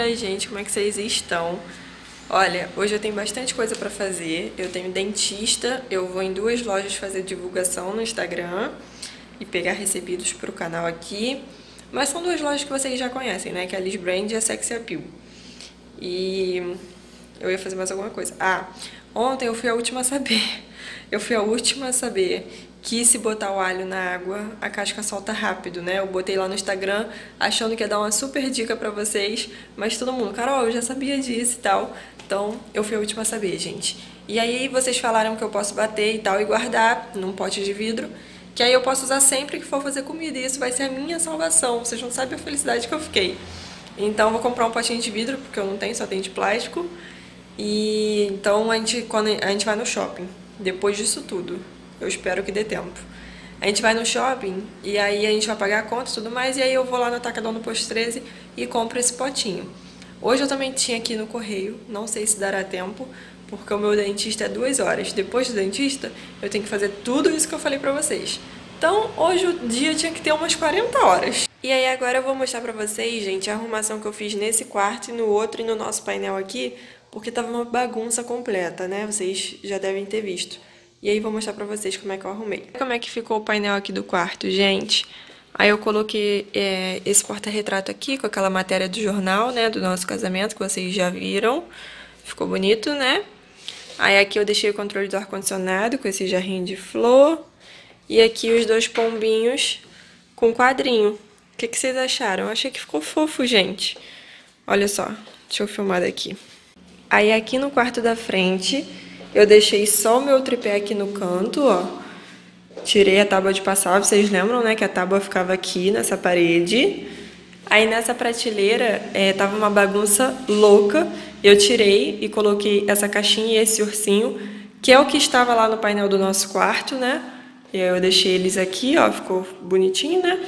Fala, gente, como é que vocês estão? Olha, hoje eu tenho bastante coisa pra fazer. Eu tenho dentista, eu vou em 2 lojas fazer divulgação no Instagram e pegar recebidos pro canal aqui. Mas são 2 lojas que vocês já conhecem, né? Que é a Liz Brand e a Sexy Appeal. E eu ia fazer mais alguma coisa. Ontem eu fui a última a saber. Eu fui a última a saber que se botar o alho na água, a casca solta rápido, né? Eu botei lá no Instagram achando que ia dar uma super dica pra vocês, mas todo mundo, Carol, eu já sabia disso e tal. Então, eu fui a última a saber, gente. E aí vocês falaram que eu posso bater e tal e guardar num pote de vidro, que aí eu posso usar sempre que for fazer comida, e isso vai ser a minha salvação. Vocês não sabem a felicidade que eu fiquei. Então, eu vou comprar um potinho de vidro, porque eu não tenho, só tenho de plástico. E então, quando a gente vai no shopping, depois disso tudo, eu espero que dê tempo. A gente vai no shopping e aí a gente vai pagar a conta e tudo mais, e aí eu vou lá no Atacadão no Posto 13 e compro esse potinho. Hoje eu também tinha aqui no correio, não sei se dará tempo, porque o meu dentista é 2 horas. Depois do dentista, eu tenho que fazer tudo isso que eu falei pra vocês. Então, hoje o dia tinha que ter umas 40 horas. E aí agora eu vou mostrar pra vocês, gente, a arrumação que eu fiz nesse quarto e no outro e no nosso painel aqui, porque tava uma bagunça completa, né? Vocês já devem ter visto. E aí vou mostrar pra vocês como é que eu arrumei. Como é que ficou o painel aqui do quarto, gente? Aí eu coloquei esse porta-retrato aqui com aquela matéria do jornal, né? Do nosso casamento, que vocês já viram. Ficou bonito, né? Aí aqui eu deixei o controle do ar-condicionado com esse jarrinho de flor. E aqui os 2 pombinhos com quadrinho. O que vocês acharam? Eu achei que ficou fofo, gente. Olha só, deixa eu filmar daqui. Aí aqui no quarto da frente, eu deixei só o meu tripé aqui no canto, ó. Tirei a tábua de passar, vocês lembram, né, que a tábua ficava aqui nessa parede. Aí nessa prateleira tava uma bagunça louca. Eu tirei e coloquei essa caixinha e esse ursinho, que é o que estava lá no painel do nosso quarto, né? E aí eu deixei eles aqui, ó, ficou bonitinho, né?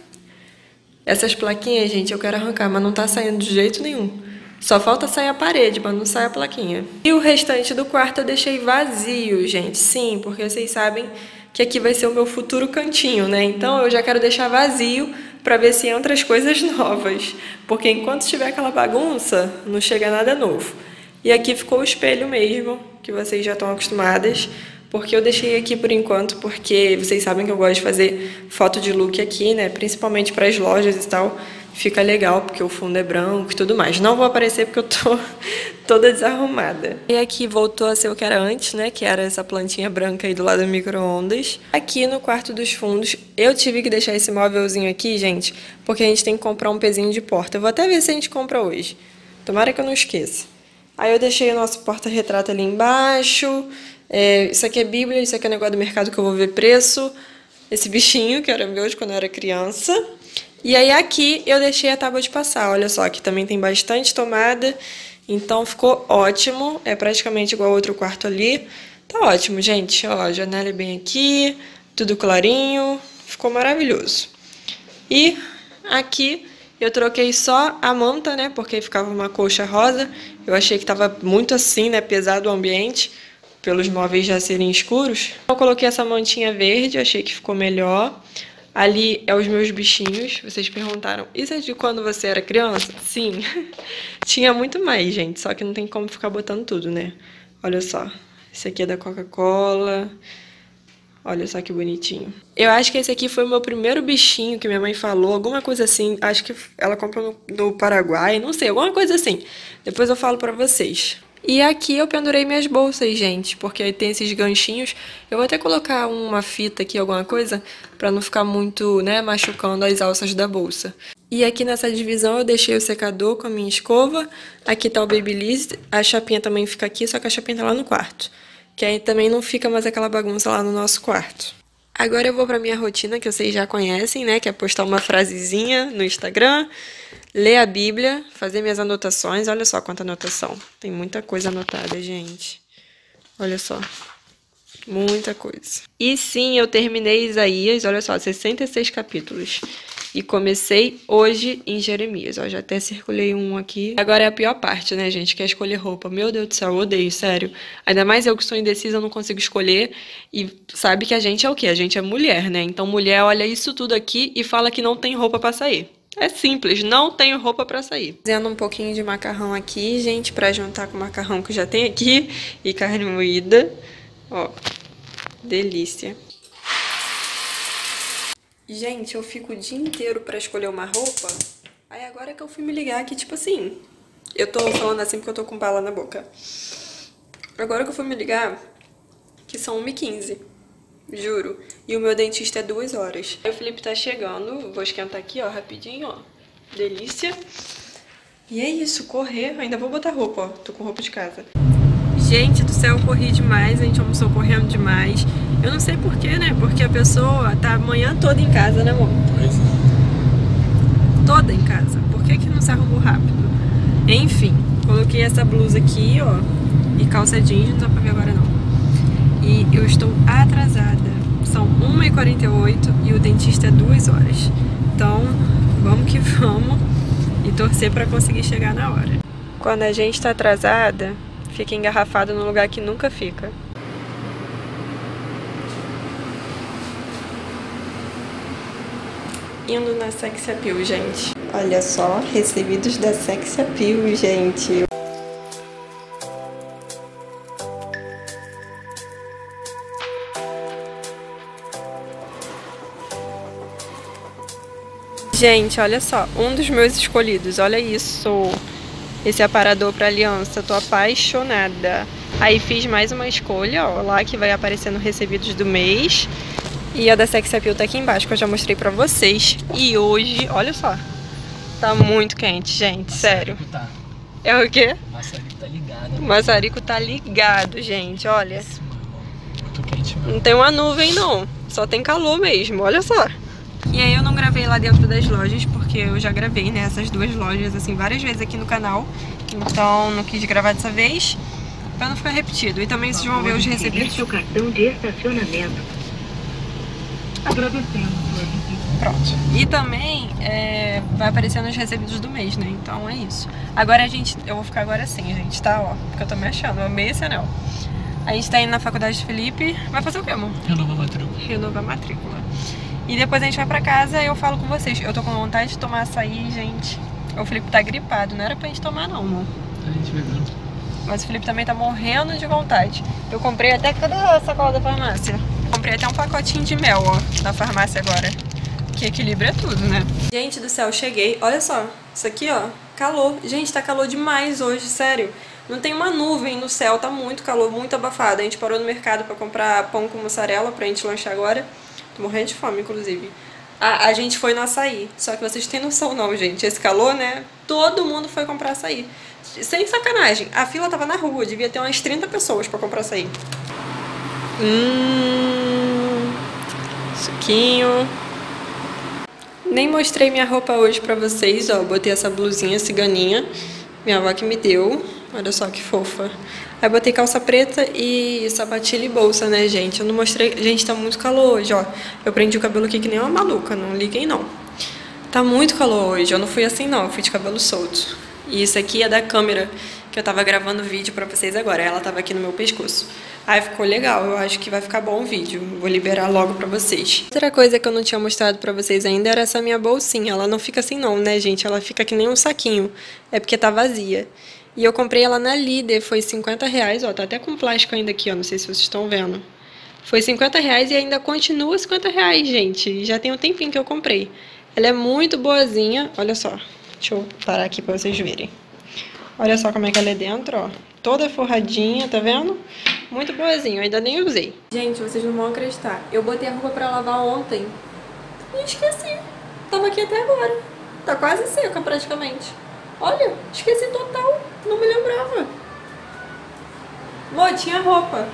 Essas plaquinhas, gente, eu quero arrancar, mas não tá saindo de jeito nenhum. Só falta sair a parede, mas não sai a plaquinha. E o restante do quarto eu deixei vazio, gente. Sim, porque vocês sabem que aqui vai ser o meu futuro cantinho, né? Então eu já quero deixar vazio pra ver se entra as coisas novas. Porque enquanto tiver aquela bagunça, não chega nada novo. E aqui ficou o espelho mesmo, que vocês já estão acostumadas. Porque eu deixei aqui por enquanto, porque vocês sabem que eu gosto de fazer foto de look aqui, né? Principalmente para as lojas e tal. Fica legal, porque o fundo é branco e tudo mais. Não vou aparecer porque eu tô toda desarrumada. E aqui voltou a ser o que era antes, né? Que era essa plantinha branca aí do lado do micro-ondas. Aqui no quarto dos fundos, eu tive que deixar esse móvelzinho aqui, gente, porque a gente tem que comprar um pezinho de porta. Eu vou até ver se a gente compra hoje. Tomara que eu não esqueça. Aí eu deixei o nosso porta-retrato ali embaixo. Isso aqui é Bíblia, isso aqui é negócio do mercado que eu vou ver preço. Esse bichinho, que era meu de quando eu era criança. E aí aqui eu deixei a tábua de passar, olha só, aqui também tem bastante tomada, então ficou ótimo, é praticamente igual ao outro quarto ali. Tá ótimo, gente, ó, a janela é bem aqui, tudo clarinho, ficou maravilhoso. E aqui eu troquei só a manta, né, porque ficava uma colcha rosa, eu achei que tava muito assim, né, pesado o ambiente, pelos móveis já serem escuros. Eu coloquei essa mantinha verde, eu achei que ficou melhor. Ali é os meus bichinhos. Vocês perguntaram, isso é de quando você era criança? Sim. Tinha muito mais, gente. Só que não tem como ficar botando tudo, né? Olha só. Esse aqui é da Coca-Cola. Olha só que bonitinho. Eu acho que esse aqui foi o meu primeiro bichinho que minha mãe falou. Alguma coisa assim. Acho que ela comprou no Paraguai. Não sei, alguma coisa assim. Depois eu falo pra vocês. E aqui eu pendurei minhas bolsas, gente, porque aí tem esses ganchinhos. Eu vou até colocar uma fita aqui, alguma coisa, pra não ficar muito, né, machucando as alças da bolsa. E aqui nessa divisão eu deixei o secador com a minha escova. Aqui tá o Babyliss, a chapinha também fica aqui, só que a chapinha tá lá no quarto. Que aí também não fica mais aquela bagunça lá no nosso quarto. Agora eu vou pra minha rotina, que vocês já conhecem, né, que é postar uma frasezinha no Instagram, ler a Bíblia, fazer minhas anotações. Olha só quanta anotação. Tem muita coisa anotada, gente. Olha só. Muita coisa. E sim, eu terminei Isaías, olha só, 66 capítulos. E comecei hoje em Jeremias. Ó, já até circulei um aqui. Agora é a pior parte, né, gente? Que é escolher roupa. Meu Deus do céu, eu odeio, sério. Ainda mais eu que sou indecisa, eu não consigo escolher. E sabe que a gente é o quê? A gente é mulher, né? Então mulher olha isso tudo aqui e fala que não tem roupa pra sair. É simples, não tenho roupa pra sair. Fazendo um pouquinho de macarrão aqui, gente, pra juntar com o macarrão que já tem aqui. E carne moída. Ó, delícia. Gente, eu fico o dia inteiro pra escolher uma roupa. Aí agora que eu fui me ligar que, tipo assim... Eu tô falando assim porque eu tô com bala na boca. Agora que eu fui me ligar, que são 1h15. Juro. E o meu dentista é 2 horas. Aí o Felipe tá chegando. Vou esquentar aqui, ó, rapidinho, ó. Delícia. E é isso, correr. Ainda vou botar roupa, ó. Tô com roupa de casa. Gente do céu, corri demais. A gente almoçou correndo demais. Eu não sei porquê, né? Porque a pessoa tá a manhã toda em casa, né, amor? Pois é. Toda em casa. Por que que não se arrumou rápido? Enfim, coloquei essa blusa aqui, ó. E calça jeans, não dá pra ver agora não. E eu estou atrasada. São 1h48 e o dentista é 2 horas. Então, vamos que vamos e torcer pra conseguir chegar na hora. Quando a gente tá atrasada, fica engarrafado num lugar que nunca fica. Indo na Sex Appeal, gente. Olha só, recebidos da Sex Appeal, gente. Gente, olha só, um dos meus escolhidos, olha isso. Esse aparador para aliança, tô apaixonada. Aí fiz mais uma escolha, ó, lá que vai aparecer no recebidos do mês. E a da Sex Appeal tá aqui embaixo, que eu já mostrei pra vocês. E hoje, olha só, tá muito quente, gente, sério. Tá. É o quê? O maçarico tá ligado. O maçarico tá ligado, gente, olha. Muito quente mesmo. Não tem uma nuvem, não. Só tem calor mesmo, olha só. E aí eu não gravei lá dentro das lojas, porque eu já gravei, né, essas 2 lojas, assim, várias vezes aqui no canal. Então não quis gravar dessa vez, pra não ficar repetido. E também vocês vão ver os recebidos. Seu cartão de estacionamento. Agradecemos. Pronto. E também vai aparecer nos recebidos do mês, né? Então é isso. Agora eu vou ficar agora assim, gente, tá? Ó, porque eu tô me achando, eu amei esse anel. A gente tá indo na faculdade de Felipe. Vai fazer o quê, amor? Renova a matrícula. Renovar a matrícula. E depois a gente vai pra casa e eu falo com vocês. Eu tô com vontade de tomar açaí, gente. O Felipe tá gripado, não era pra gente tomar não, amor. A gente bebeu. Mas o Felipe também tá morrendo de vontade. Eu comprei até... Cadê a sacola da farmácia? Comprei até um pacotinho de mel, ó, na farmácia agora. Que equilíbrio é tudo, né? Gente do céu, cheguei. Olha só, isso aqui, ó, calor. Gente, tá calor demais hoje, sério. Não tem uma nuvem no céu, tá muito calor, muito abafado. A gente parou no mercado pra comprar pão com mussarela pra gente lanchar agora. Tô morrendo de fome, inclusive. A gente foi no açaí. Só que vocês têm noção não, gente. Esse calor, né? Todo mundo foi comprar açaí. Sem sacanagem. A fila tava na rua. Devia ter umas 30 pessoas pra comprar açaí. Suquinho. Nem mostrei minha roupa hoje pra vocês, ó. Botei essa blusinha ciganinha. Minha avó que me deu. Olha só que fofa. Aí botei calça preta e sapatilha e bolsa, né, gente? Eu não mostrei... Gente, tá muito calor hoje, ó. Eu prendi o cabelo aqui que nem uma maluca, não liguem, não. Tá muito calor hoje. Eu não fui assim, não. Eu fui de cabelo solto. E isso aqui é da câmera que eu tava gravando o vídeo pra vocês agora. Ela tava aqui no meu pescoço. Aí ficou legal. Eu acho que vai ficar bom o vídeo. Vou liberar logo pra vocês. Outra coisa que eu não tinha mostrado pra vocês ainda era essa minha bolsinha. Ela não fica assim, não, né, gente? Ela fica que nem um saquinho. É porque tá vazia. E eu comprei ela na Líder, foi R$50, ó, tá até com plástico ainda aqui, ó, não sei se vocês estão vendo. Foi R$50 e ainda continua R$50, gente, já tem um tempinho que eu comprei. Ela é muito boazinha, olha só, deixa eu parar aqui pra vocês verem. Olha só como é que ela é dentro, ó, toda forradinha, tá vendo? Muito boazinha, eu ainda nem usei. Gente, vocês não vão acreditar, eu botei a roupa pra lavar ontem e esqueci, tava aqui até agora, tá quase seca praticamente. Olha, esqueci total, não me lembrava. Mô, tinha roupa.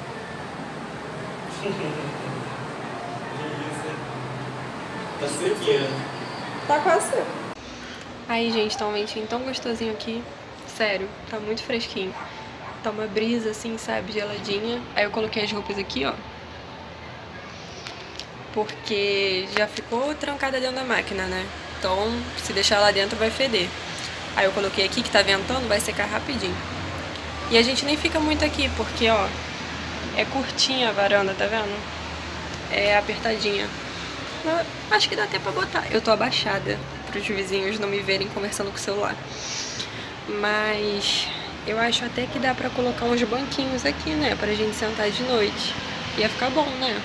Tá sequinha. Tá quase seco. Aí, gente, tá um ventinho tão gostosinho aqui. Sério, tá muito fresquinho. Tá uma brisa assim, sabe, geladinha. Aí eu coloquei as roupas aqui, ó. Porque já ficou trancada dentro da máquina, né? Então, se deixar lá dentro vai feder. Aí eu coloquei aqui que tá ventando, vai secar rapidinho. E a gente nem fica muito aqui, porque, ó, é curtinha a varanda, tá vendo? É apertadinha. Mas acho que dá até pra botar. Eu tô abaixada para os vizinhos não me verem conversando com o celular. Mas eu acho até que dá pra colocar uns banquinhos aqui, né? Pra gente sentar de noite. Ia ficar bom, né?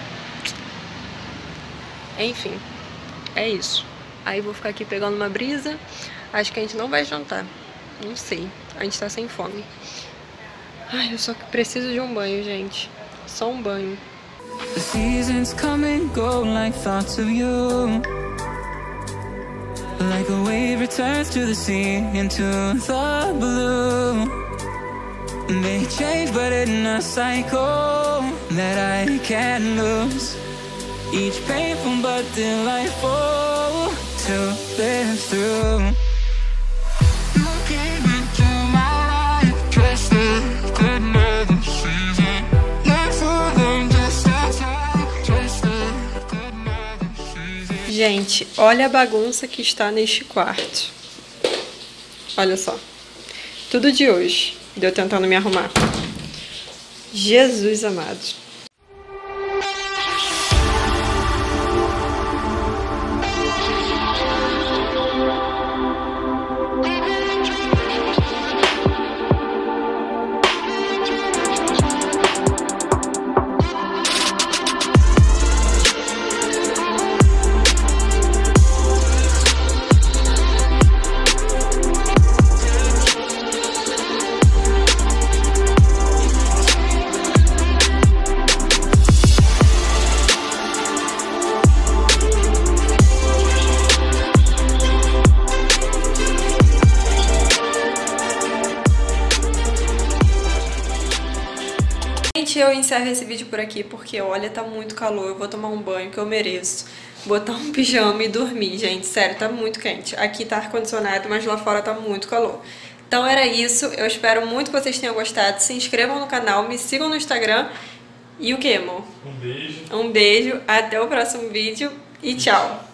Enfim, é isso. Aí vou ficar aqui pegando uma brisa. Acho que a gente não vai jantar. Não sei. A gente tá sem fome. Ai, eu só preciso de um banho, gente. Só um banho. The seasons come and go like thoughts of you. Like a wave returns to the sea, into the blue. They change but in a cycle that I can't lose. Each painful but delightful to live through. You came into my life, just another season. Life alone just as I just another season. Gente, olha a bagunça que está neste quarto. Olha só. Tudo de hoje. Deu tentando me arrumar. Jesus amado. Eu encerro esse vídeo por aqui porque, olha, tá muito calor. Eu vou tomar um banho que eu mereço. Botar um pijama e dormir, gente. Sério, tá muito quente. Aqui tá ar-condicionado, mas lá fora tá muito calor. Então era isso. Eu espero muito que vocês tenham gostado. Se inscrevam no canal, me sigam no Instagram. E o que, amor? Um beijo. Um beijo, até o próximo vídeo e tchau!